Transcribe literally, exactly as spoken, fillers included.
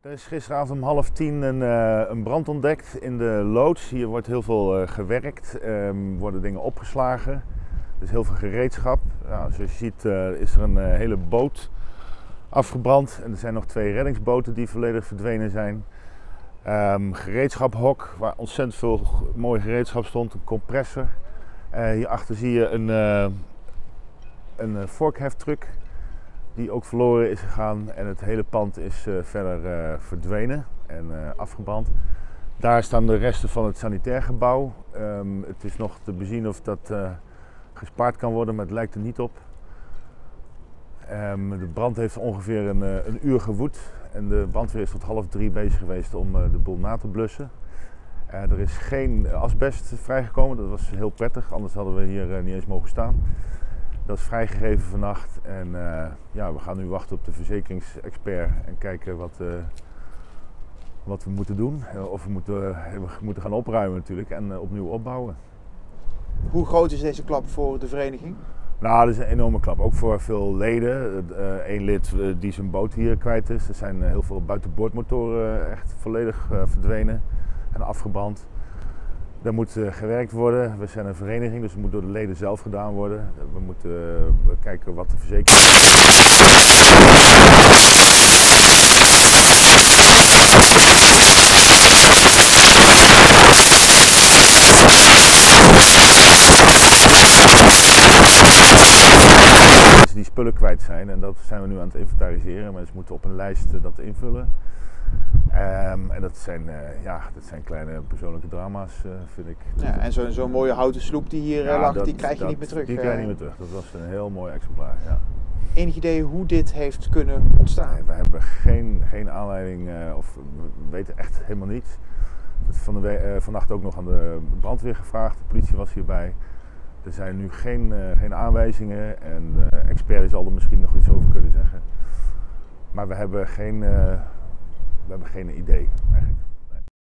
Er is gisteravond om half tien een, uh, een brand ontdekt in de loods. Hier wordt heel veel uh, gewerkt, um, worden dingen opgeslagen. Er is heel veel gereedschap. Nou, zoals je ziet uh, is er een uh, hele boot afgebrand. En er zijn nog twee reddingsboten die volledig verdwenen zijn. Um, gereedschaphok waar ontzettend veel mooi gereedschap stond. Een compressor. Uh, hierachter zie je een, uh, een uh, vorkheftruck die ook verloren is gegaan en het hele pand is uh, verder uh, verdwenen en uh, afgebrand. Daar staan de resten van het sanitair gebouw. Um, het is nog te bezien of dat uh, gespaard kan worden, maar het lijkt er niet op. Um, de brand heeft ongeveer een, uh, een uur gewoed en de brandweer is tot half drie bezig geweest om uh, de boel na te blussen. Uh, er is geen asbest vrijgekomen, dat was heel prettig, anders hadden we hier uh, niet eens mogen staan. Dat is vrijgegeven vannacht en uh, ja, we gaan nu wachten op de verzekeringsexpert en kijken wat, uh, wat we moeten doen. Of we moeten, uh, we moeten gaan opruimen natuurlijk en uh, opnieuw opbouwen. Hoe groot is deze klap voor de vereniging? Nou, dat is een enorme klap. Ook voor veel leden. Eén uh, lid uh, die zijn boot hier kwijt is. Er zijn uh, heel veel buitenboordmotoren echt volledig uh, verdwenen en afgebrand. Er moet uh, gewerkt worden. We zijn een vereniging, dus het moet door de leden zelf gedaan worden. We moeten uh, kijken wat de verzekering die spullen kwijt zijn en dat zijn we nu aan het inventariseren. Mensen moeten op een lijst uh, dat invullen. Um, en dat zijn, uh, ja, dat zijn kleine persoonlijke drama's, uh, vind ik. Ja, en zo'n zo mooie houten sloep die hier ja, lag, dat, die krijg je dat, niet meer terug. Die krijg je niet meer terug. Dat was een heel mooi exemplaar. Ja. Enig idee hoe dit heeft kunnen ontstaan? Nee, we hebben geen, geen aanleiding, uh, of we weten echt helemaal niets. Van de we- uh, vannacht ook nog aan de brandweer gevraagd, de politie was hierbij. Er zijn nu geen, uh, geen aanwijzingen en de expert zal er misschien nog iets over kunnen zeggen. Maar we hebben geen... Uh, We hebben geen idee eigenlijk.